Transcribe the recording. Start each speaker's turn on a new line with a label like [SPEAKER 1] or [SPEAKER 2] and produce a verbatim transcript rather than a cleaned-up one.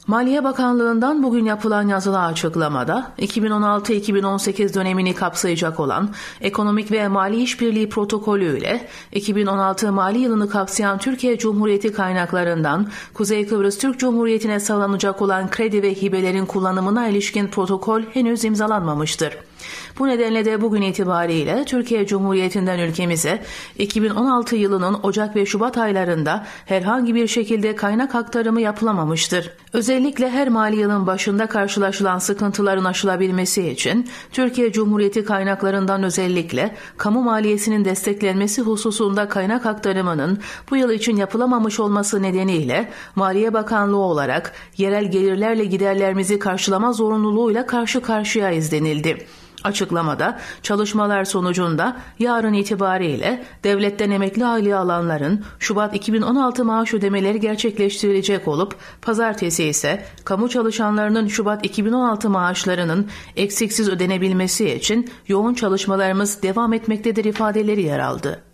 [SPEAKER 1] Maliye Bakanlığı'ndan bugün yapılan yazılı açıklamada iki bin on altı iki bin on sekiz dönemini kapsayacak olan Ekonomik ve Mali İşbirliği Protokolü ile iki bin on altı mali yılını kapsayan Türkiye Cumhuriyeti kaynaklarından Kuzey Kıbrıs Türk Cumhuriyeti'ne sağlanacak olan kredi ve hibelerin kullanımına ilişkin protokol henüz imzalanmamıştır. Bu nedenle de bugün itibariyle Türkiye Cumhuriyeti'nden ülkemize iki bin on altı yılının Ocak ve Şubat aylarında herhangi bir şekilde kaynak aktarımı yapılamamıştır. Özellikle her mali yılın başında karşılaşılan sıkıntıların aşılabilmesi için Türkiye Cumhuriyeti kaynaklarından özellikle kamu maliyesinin desteklenmesi hususunda kaynak aktarımının bu yıl için yapılamamış olması nedeniyle Maliye Bakanlığı olarak yerel gelirlerle giderlerimizi karşılama zorunluluğuyla karşı karşıyayız denildi. Açıklamada çalışmalar sonucunda yarın itibariyle devletten emekli aylığı alanların Şubat iki bin on altı maaş ödemeleri gerçekleştirilecek olup pazartesi ise kamu çalışanlarının Şubat iki bin on altı maaşlarının eksiksiz ödenebilmesi için yoğun çalışmalarımız devam etmektedir ifadeleri yer aldı.